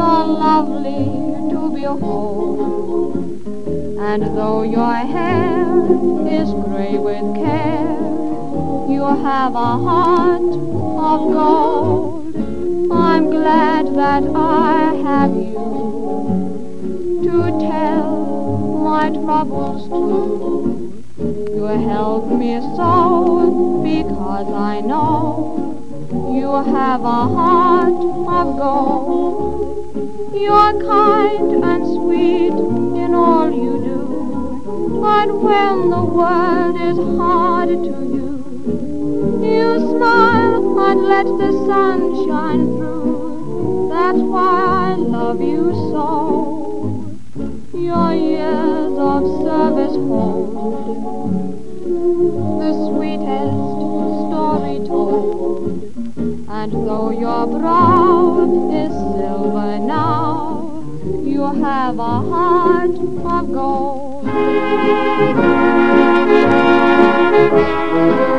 You're lovely to behold, and though your hair is gray with care, you have a heart of gold. I'm glad that I have you to tell my troubles to. You help me so because I know you have a heart of gold. You're kind and sweet in all you do, but when the world is hard to you, you smile and let the sun shine through. That's why I love you so. Your years of service hold the sweetest story told. And though your brow is silver now, you have a heart of gold.